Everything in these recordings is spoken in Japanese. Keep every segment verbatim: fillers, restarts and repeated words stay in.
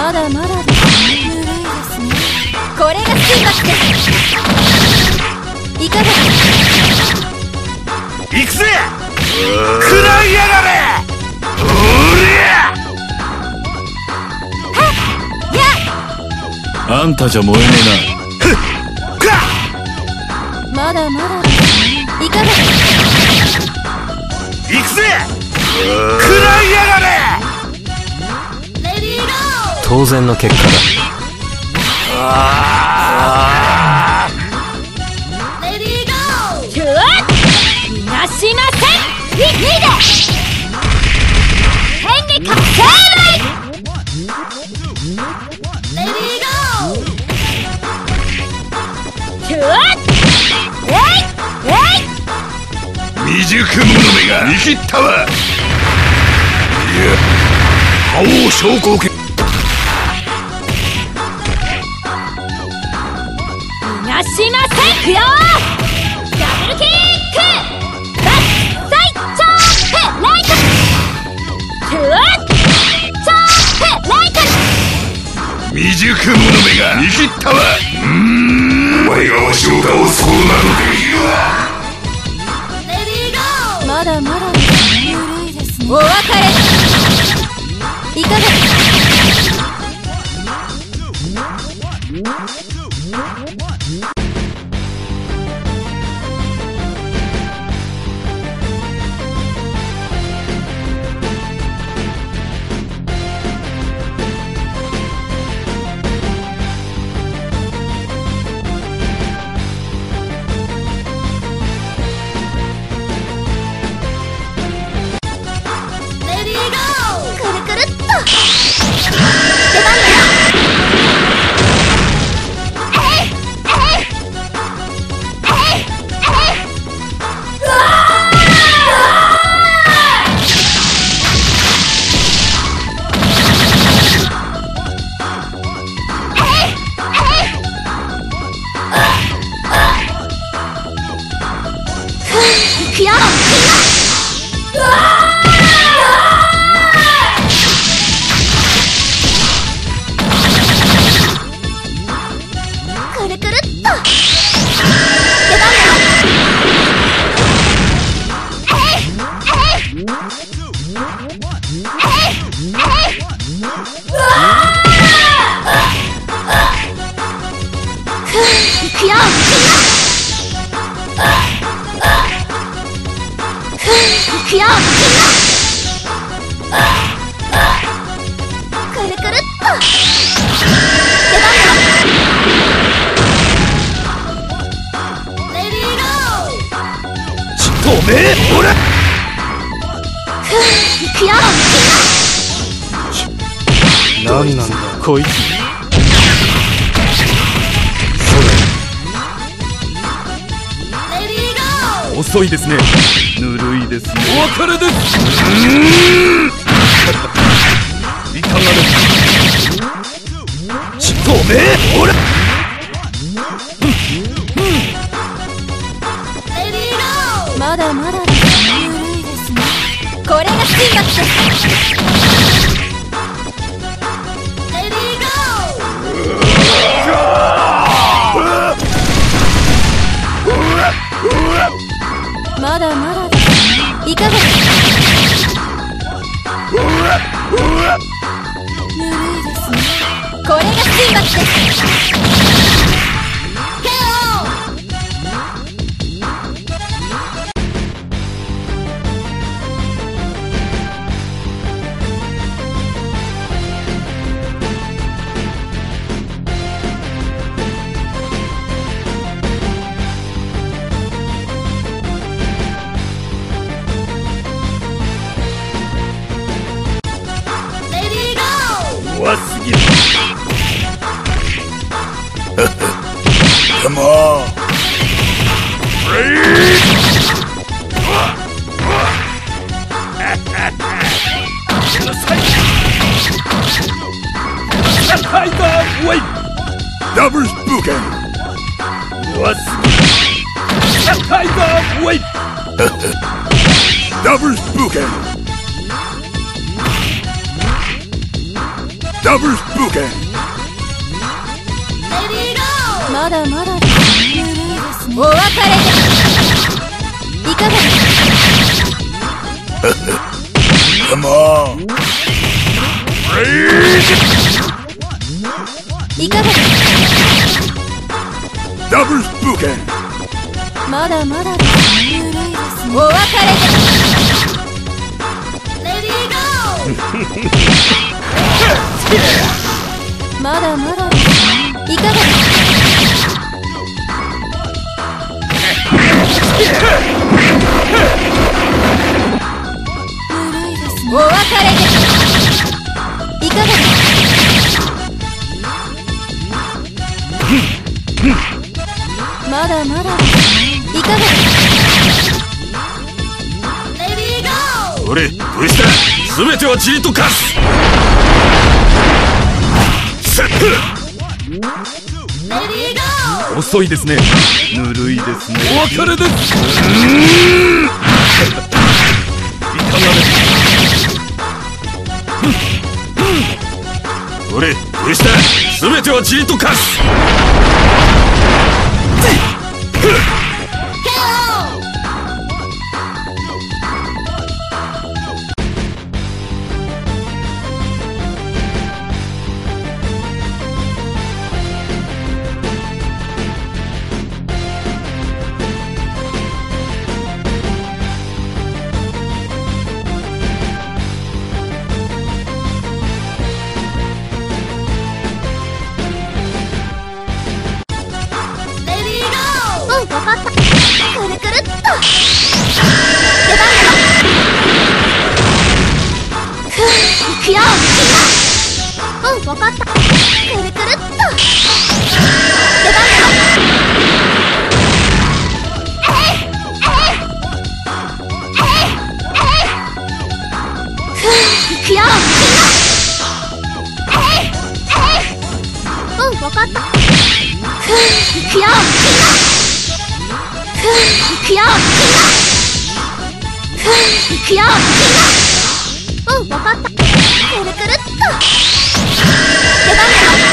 まだまだですね。ぬるいですね。これが水爆です。いかがですか。 行くぜ。食らいやがれ。おりゃ。 はっやっ。 あんたじゃ燃えねえな。 まだまだですね。いかがですか。 行くぜ。食らいやがれ。 当然の結果だ。 ああ。 レディーゴー。キューッ。逃がしません。いいで。変に覚醒。レディーゴー。キューッ。えいえい。 未熟者めが見切ったわ。いや、覇王昇降権。 逃がしません。いくよ。ダブルキック。バッサイチョープライト。キューッ。チョープライト。 未熟者めが見切ったわ。うーん、お前がわしを倒すことなどできるわ。 まだまだですね。ぬるいですね。お別れ。いかがですか。 何なんだこいつ。 遅いですね。ぬるいですね。お別れです。いかがですか。 ちっとめえほら。 まだまだですね。ぬるいですね。これが水爆です。まだまだですね。いかがですか。ぬるいですね。これが水爆です。 怖すぎる。Come on. Wait. Double spooking. What's wait. Double spooking. Double ダブルブーケン。 まだまだですね。お別れでいかがですか。 Come on。 いかがですか。 ダブルブーケン。 まだまだですね。お別れでレディーゴー。まだまだですね。いかがですか。お別れでいかがですか。まだまだですね。いかがですか。レディーゴー。 俺どうした。全ては塵と化す。セット。 レディーゴー。 遅いですね。ぬるいですね。お別れです。いかがですか。 俺どうした。全ては塵と化す。 わかった。くるくるっと。出番だ。えいえいえいえい。ふう、いくよ。えいえい。うん、わかった。ふう、いくよ。ふう、いくよ。ふう、いくよ。うん、わかった。くるくるっと。出番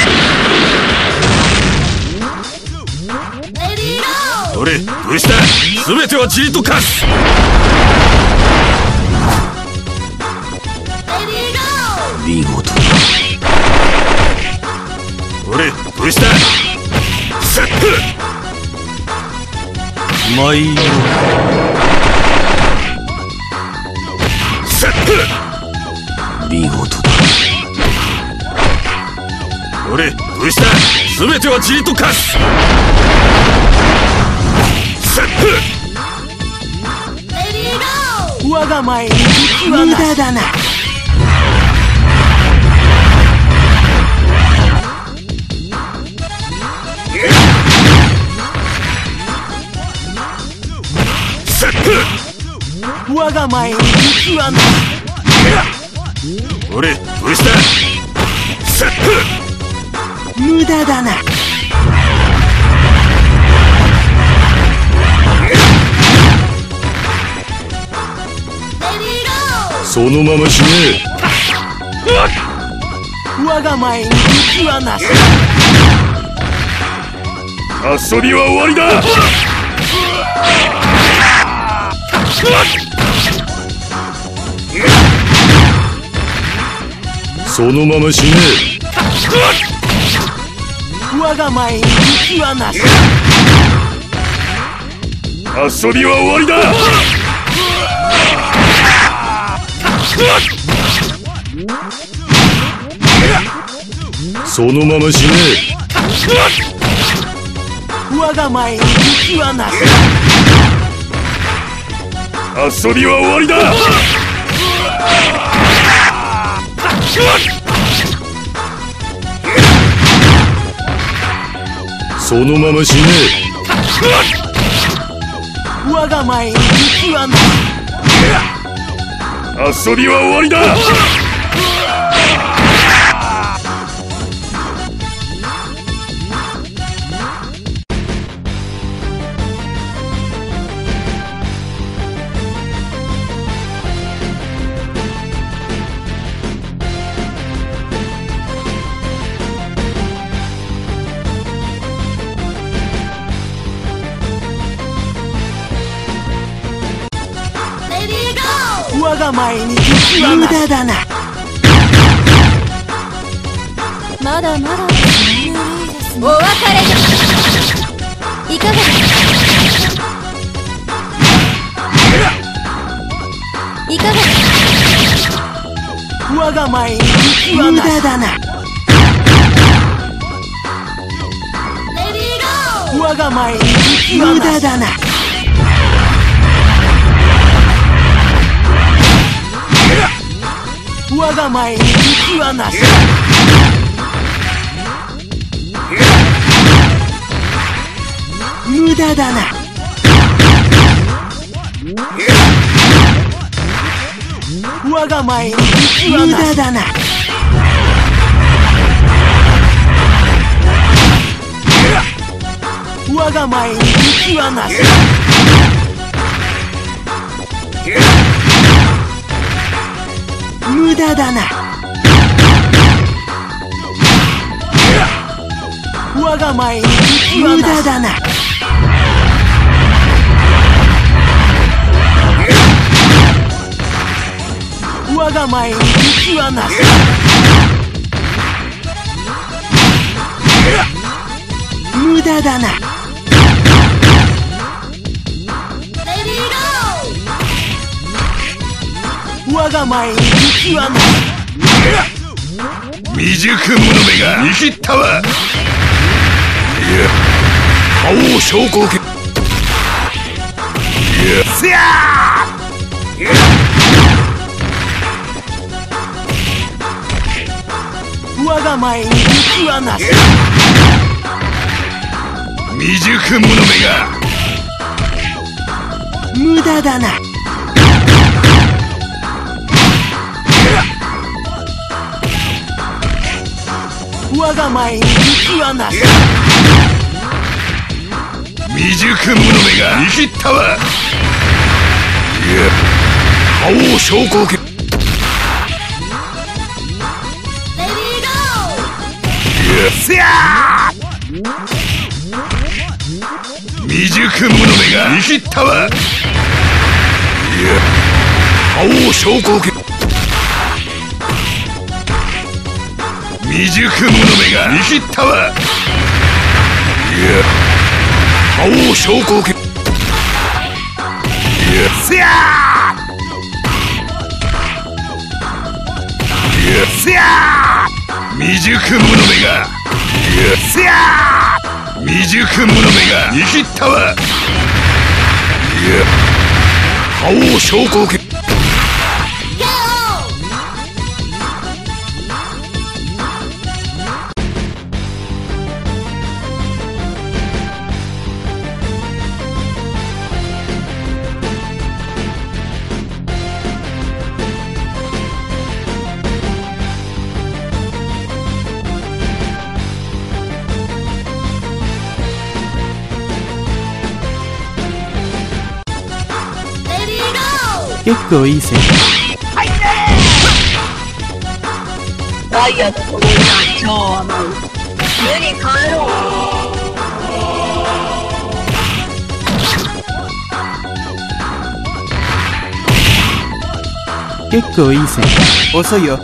だ。レディーゴー。 俺どうした。全ては塵と化す。 レディーゴー。 見事。俺どうした。セット。 まいよ。 セット。見事だ。俺どうした。全ては塵と化す。セット。 レディーゴー。 我が前に敵は無駄だな。 セット。 我が前に敵はな。 俺どうした。セット。 無駄だな。 そのまま死ね。 我が前に敵はなし。 遊びは終わりだ。そのまま死ね。 我が前に敵はなし。 遊びは終わりだ。そのまま死ね。 我が前に敵はなし。 遊びは終わりだ。そのまま死ね。 我が前に敵はなし。 遊びは終わりだ。 が前に敵は無駄だな。 まだまだぬるいですね。お別れです。いかがですか。いかがですか。 我が前に敵は無駄だな。 レディーゴー。 我が前に敵は無駄だな。我が前に敵はなし。無駄だな。我が前に敵は無駄だな。我が前に敵はなし。無駄だな。我が前に敵は無駄だな。我が前に敵はなし。無駄だな。我が前に敵はなし。 未熟者めが見切ったわ。いや、覇王昇降剣。いや、せやー。 我が前に敵はなし。 未熟者めが無駄だな。我が前に敵はなし。 未熟者めが見切ったわ。いや、覇王昇降剣。いや、せやー。未熟者めが見切ったわ。いや、覇王昇降剣。未熟者めが見切ったわ。いや、覇王昇降剣。いや、せやー。いや、せやー。未熟者めが。いや、せやー。未熟者めが見切ったわ。いや、覇王昇降剣。 結構いい線。 ダイヤと共に超甘う。家に帰ろう。結構いい線。遅いよ。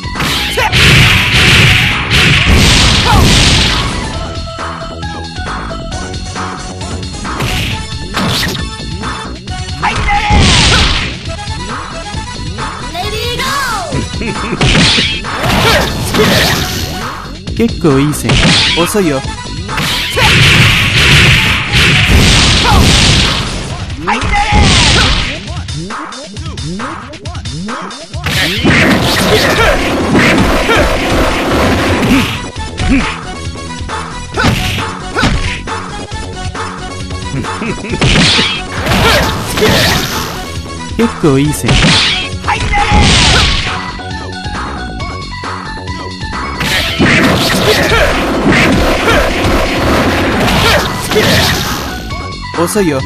結構いい線。遅いよ。結構いい線。遅いよ。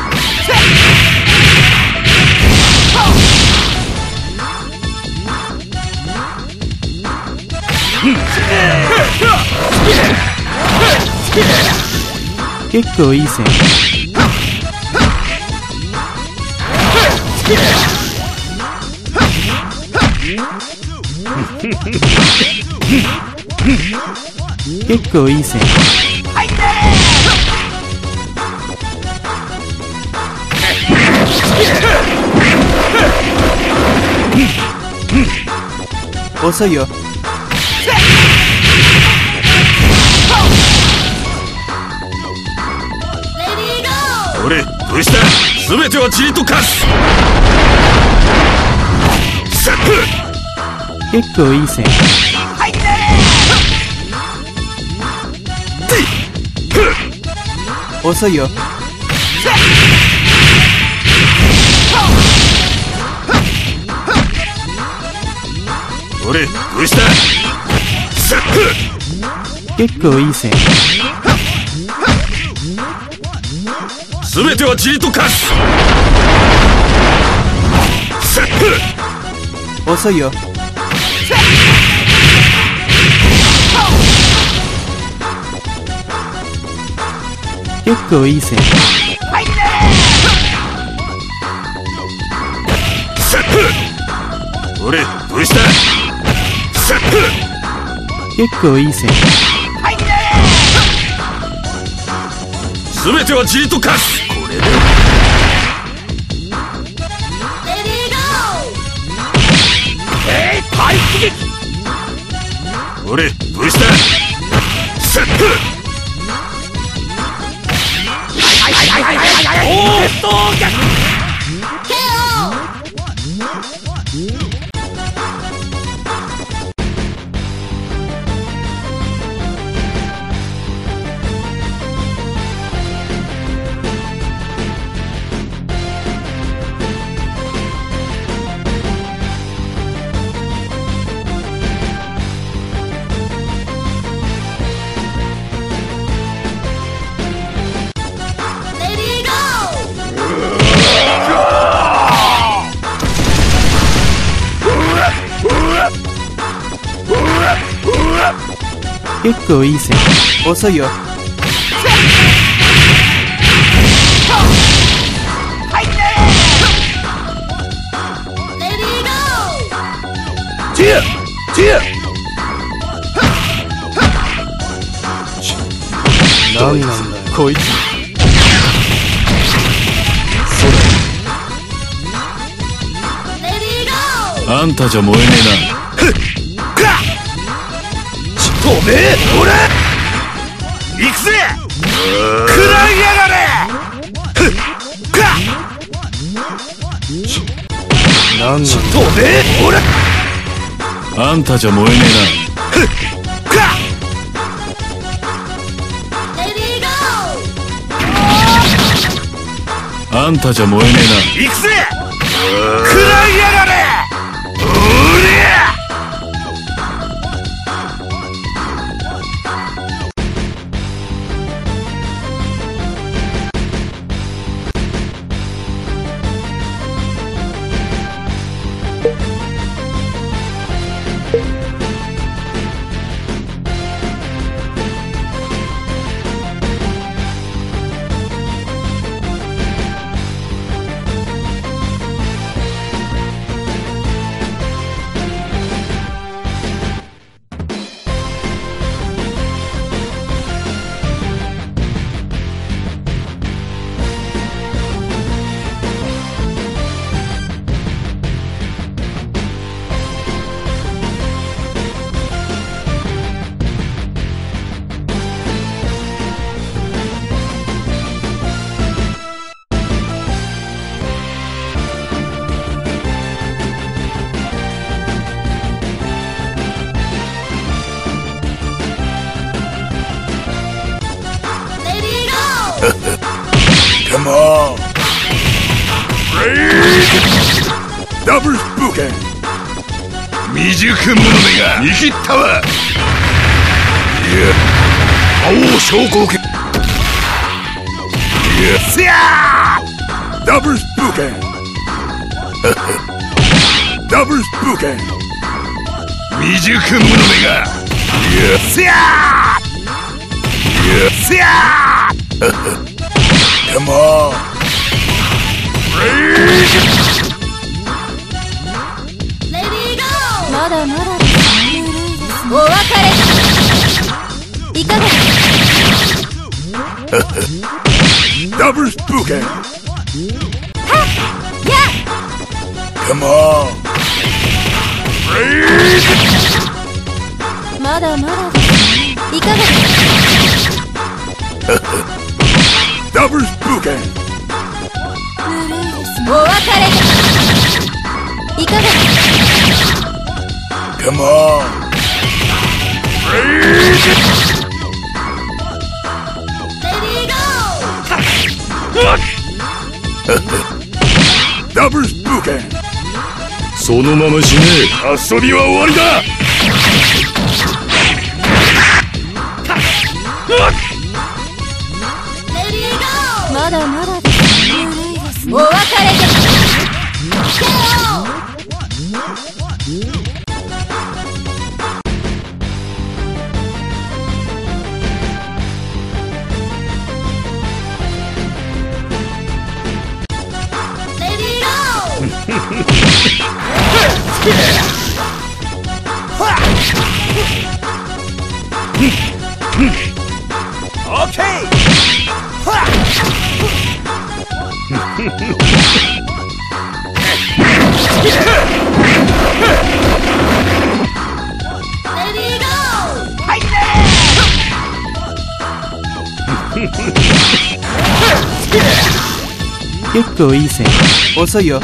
結構いい線。 結構いい線。遅いよ。 俺どうした。全ては塵と化す。サップ結構いい線。遅いよ。 俺どうした。サップ結構いい線。 全ては塵と化す。サップ遅いよ。結構いい線。 サップ俺どうした。サップ結構いい線。 全ては塵と化す。これでえい排出撃。俺どうした。サップおーっと逆。 結構いい線。遅いよ。 チェチェ何なんだよこいつ。 あんたじゃ燃えねえな。飛べほら行くぜ。食らいやがれ。 何なんだよ。 飛べほらあんたじゃ燃えねえな。あんたじゃ燃えねえな。行くぜ。食らいやがれ。おりゃCome on! Double Spooken! 未熟者めが見切ったわ。いや、青証拠受け。いや、せやー Double Spooken! Double Spooken! 未熟者めが。いや、せやーいや、せやーCome on! まだまだお別れいかがですか。 ダブルスプーケン。 はっやっ Come on. まだまだですね。いかがですか。 ダブルスプーケン。 ぬるいですね。お別れいかがですか。 Come on. レディーゴー。 ダブルスプーケン。 そのまま死ね。 遊びは終わりだ。 レディーゴー。まだまだですね。ぬるいですね。お別れです。 結構いい線。遅いよ。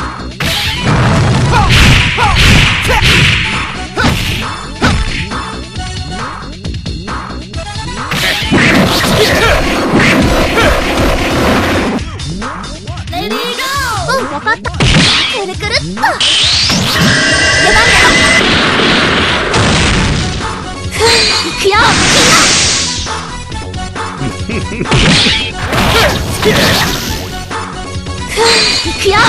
レディーゴー。うん、わかった。くるくるっと。出番だ。ふぅ、いくよ。ふぅ、いくよ。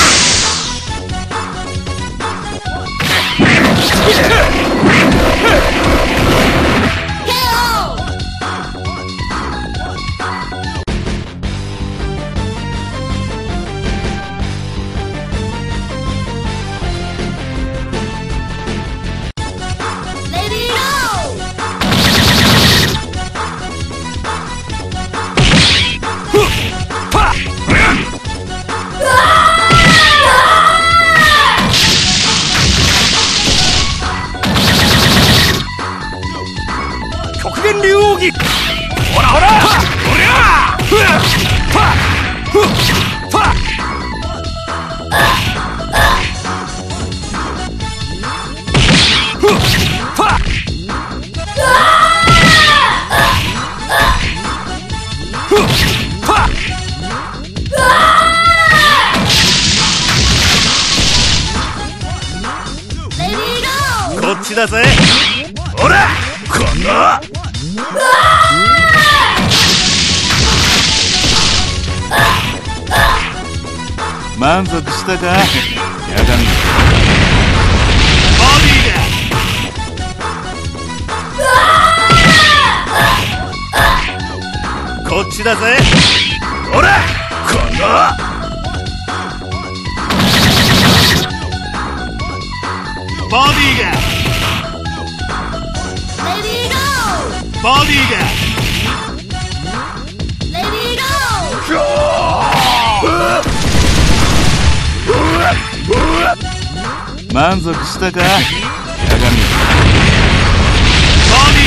ほらほら。おりゃ。ふっ。ふっ。ふっ。こっちだぜ。ほらこの満足したか。やだんボディだ。こっちだぜ。ほらこのボディがレディーゴボディがー。レディーゴー。 満足したか。やがみボデ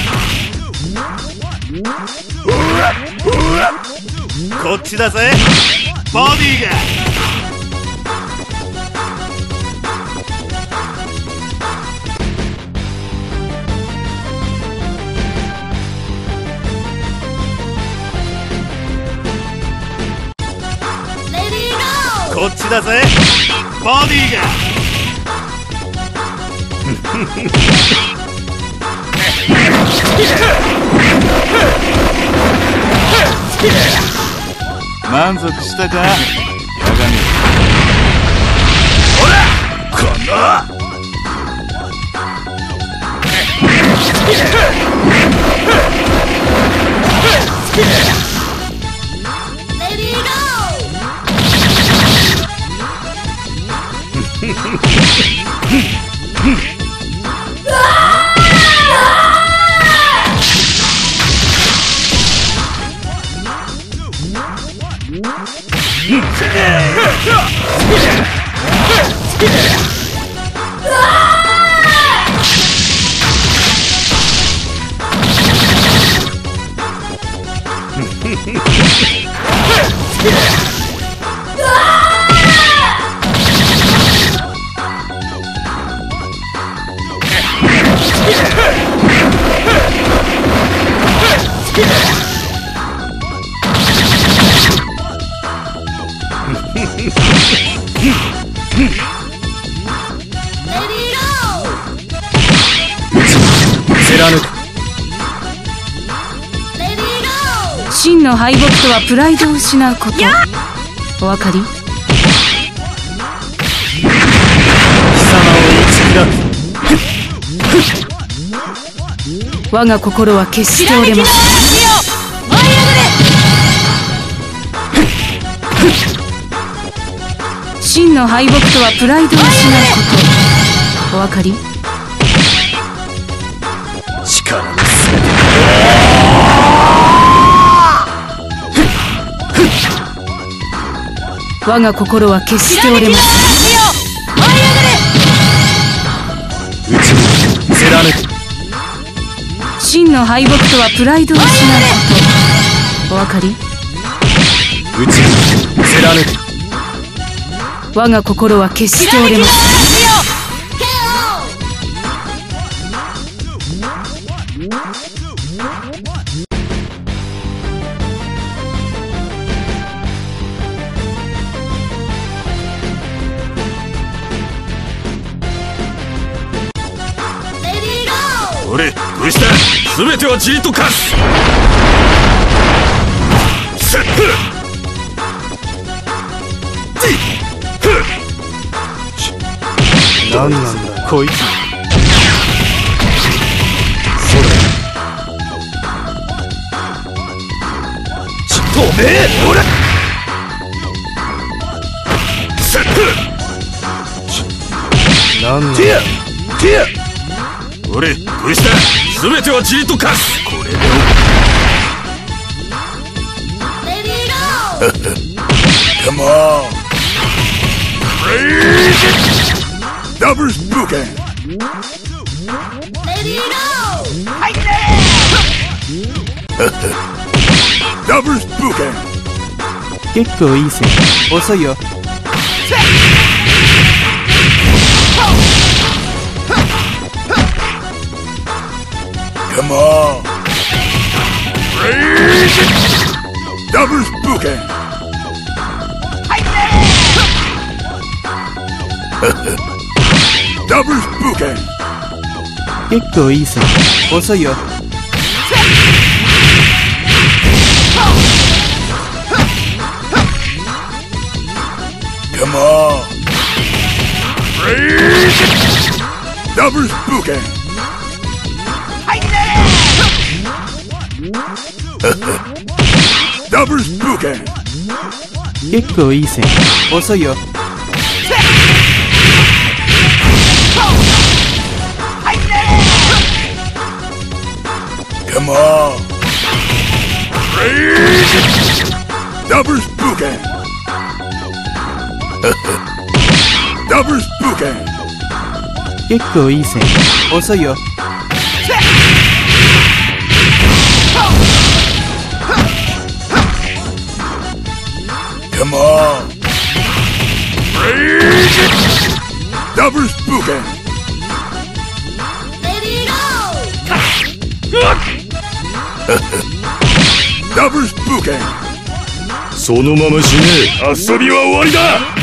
ィがこっちだぜ。ボディがこっちだぜ。ボディが満足したか。やがみほらこのレディーゴー。 貫く。 真の敗北とはプライドを失うこと。お分かり？ 貴様を打ち砕く。 我が心は決して折れません。真の敗北とはプライドを失うこと。お分かり？ 力のすべて。 我が心は決して折れません。 打ち貫く。 真の敗北とはプライドを失うこと。お分かり？ 打ち貫く。 我が心は決して折れません。 俺、どうした？全てはじりとかす。セッフ何なんだこいつ。それちっとめえ俺セッフ何なんだ。 ティアティア俺、どうした？全てはじりとかす。これで Come on! Crazy! Double spooking! Ready, go! Double spooking! 結構いい線。遅いよ。 Come on! Crazy! Double spooking! Double spooking! 結構いい線。遅いよ。 Come on! Crazy! Double spooking! Double spooking! 結構いい線。遅いよ。 Come on! Crazy! Double spooking! Double spooking! 結構いい線。遅いよ。 Come on! Crazy! Double spooking! Ready, go! Double spooking! そのまま死ねえ。遊びは終わりだ。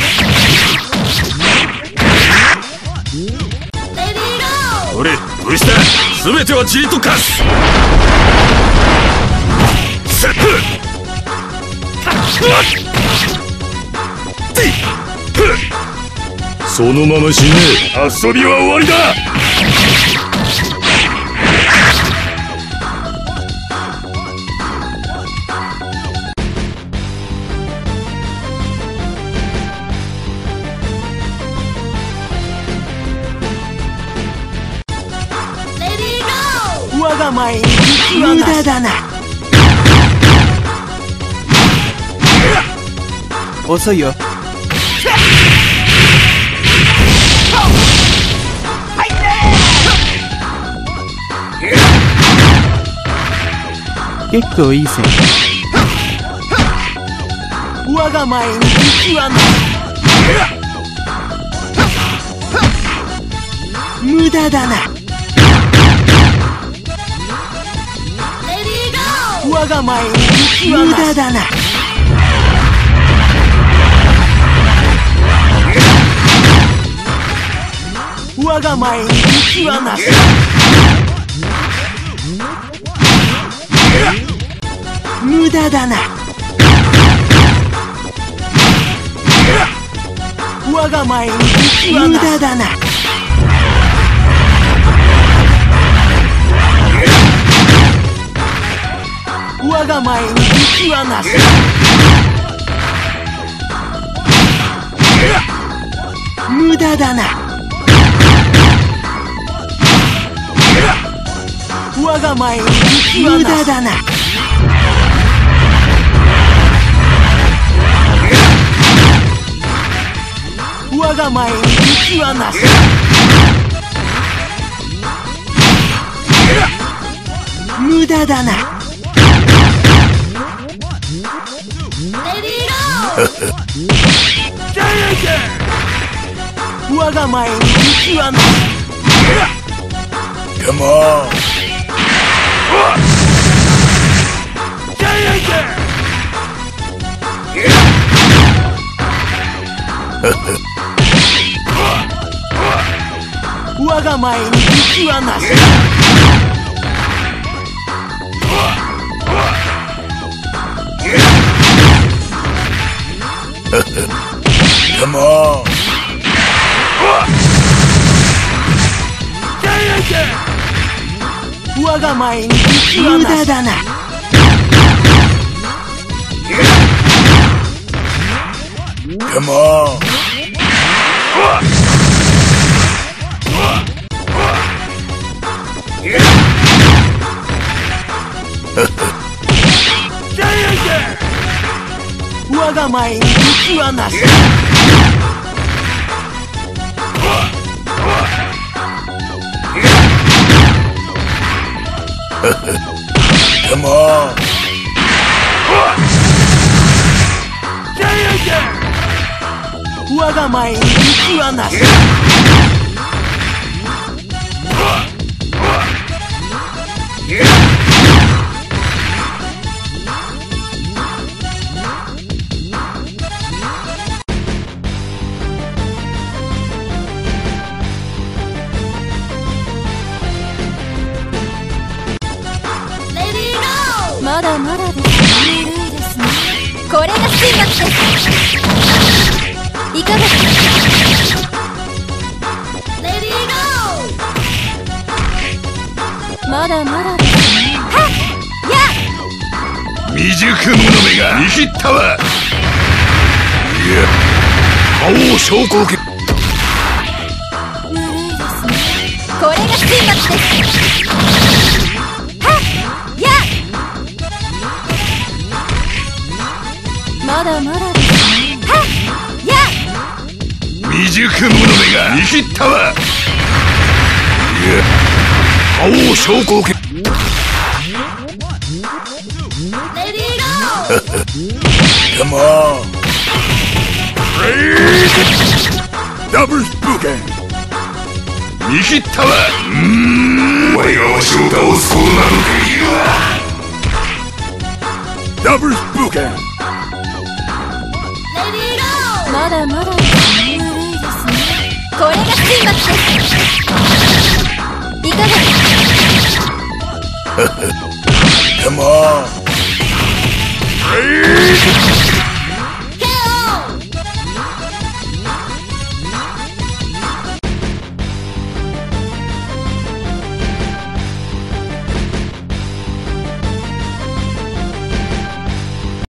Ready, go! 俺、どうした？全てはじりとかす。セッフそのまま死ねえ。遊びは終わりだ。 Ready, go! 我が前に無駄だな。 遅いよ。結構いい線。 我が前に敵はない。無駄だな。 Ready, go! 我が前に敵はない。無駄だな。我が前に敵はなし。 無駄だな。我が前に敵は無駄だな。我が前に敵はなし。無駄だな。我が前に敵は無駄だな。我が前に敵はなし。無駄だな。我が前に敵はなし。 Come on! 我が前に敵はなし。 Come on! 我が前に敵は無駄だな。 Come on! 我が前に敵はなし。 Come on! 我が前に敵はなし。 まだまだです。緩いですね。これが神幕です。いかがですか。レディーゴー。まだまだですね。はっやっ。 未熟者めが見切ったわ。いや、覇王昇降権。 ぬるいですね。これが神幕です。はっやっ。まだまだですね。はっやっ。 未熟者めが見切ったわ。いや、覇王昇降権。 レディーゴー。 Come on! Double Spooken! 見切ったわ。うーん、我がわしを倒すことなどできるわ。Double Spooken! まだまだですね。ぬるいですね。これが神幕です。いかがですか。 Come on!